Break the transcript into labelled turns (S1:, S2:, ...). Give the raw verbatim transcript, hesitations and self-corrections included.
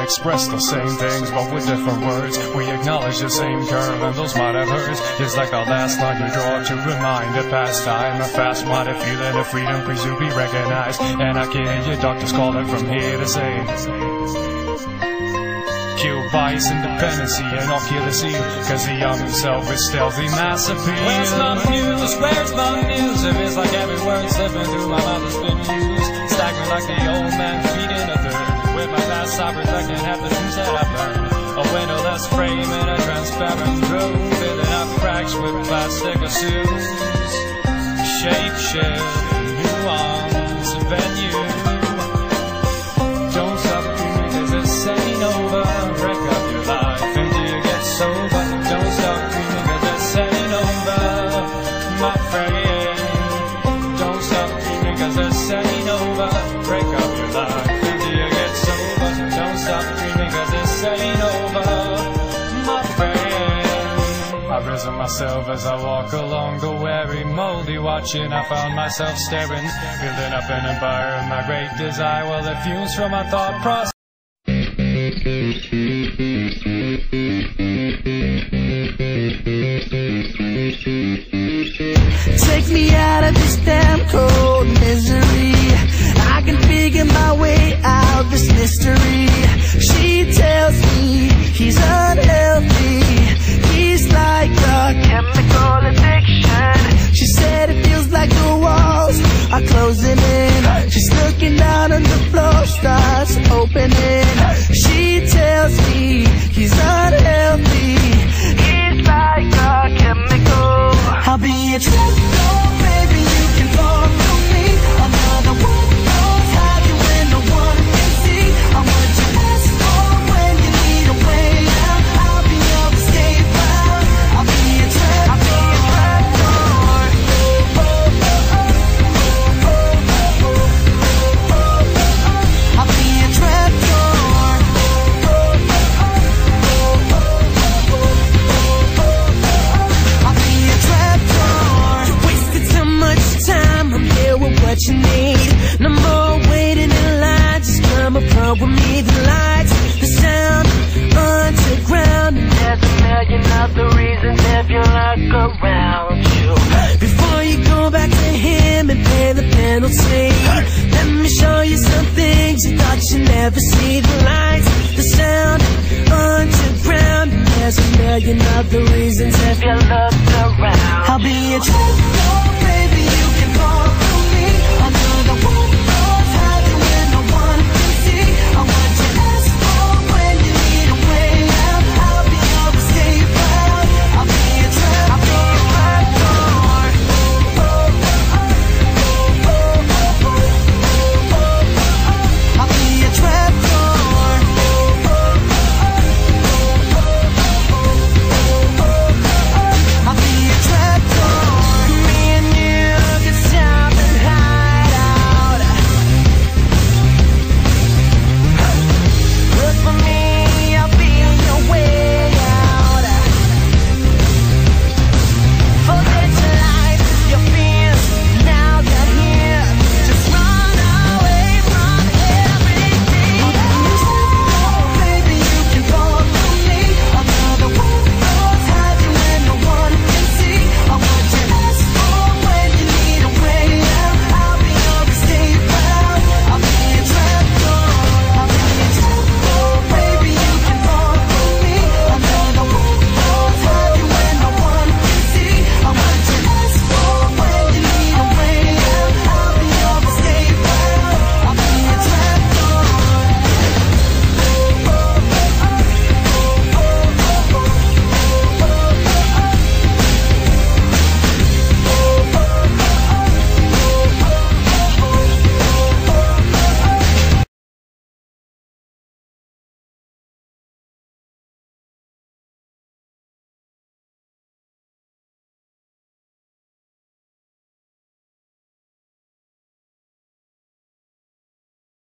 S1: express the same things, but with different words. We acknowledge the same curve, and those might have hurt. It's like the last line you draw to remind a past time, a fast-minded feeling of freedom, please to be recognized. And I can hear your doctors calling from here to say, kill bias, independency, and ocular seal, cause the young himself is stealthy mass appeal.
S2: Where's my muse? Where's my muse? It feels like every word slipping through my mouth has been used. Staggering like the old man feeding a bird. With my past I reflect and have the dreams that I've learned. A windowless frame in a transparent room, filling up cracks with plastic assumes. Shape shift, nuance, venue. Don't stop dreaming cause this ain't over. Break up your life until you get sober. Don't stop dreaming cause this ain't over, my friend. Don't stop dreaming cause this ain't over. Break up your life until you get sober. Don't stop dreaming cause this ain't over, my friend. I've risen myself as I walk along the weary, moldy watching. I found myself staring, building up an empire of my great desire. Well, it fumes from my thought process.
S3: Take me out of this damn cold misery. I can figure my way out this mystery. She tells me he's unhealthy. He's like a chemical addiction. She said it feels like the walls are closing in. She's looking down on the floor, starts opening. She tells me he's unhealthy. He's like a chemical. I'll be a trip, oh baby, you can follow me. Another one knows how you when no one can see. I want you best for when you need a way out. I'll be your escape route. I'll be a trap, I'll be a trap door. I'll be a trap door. I'll be a trap door. You wasted so much time, I'm here with what you need. No more waiting in line, just come approach with me. The lights, the sound, underground. There's a million other reasons if you look around you. Before you go back to him and pay the penalty, let me show you some things you thought you'd never see. The lights, the sound, underground. There's a million other reasons if you look around. I'll be a trip.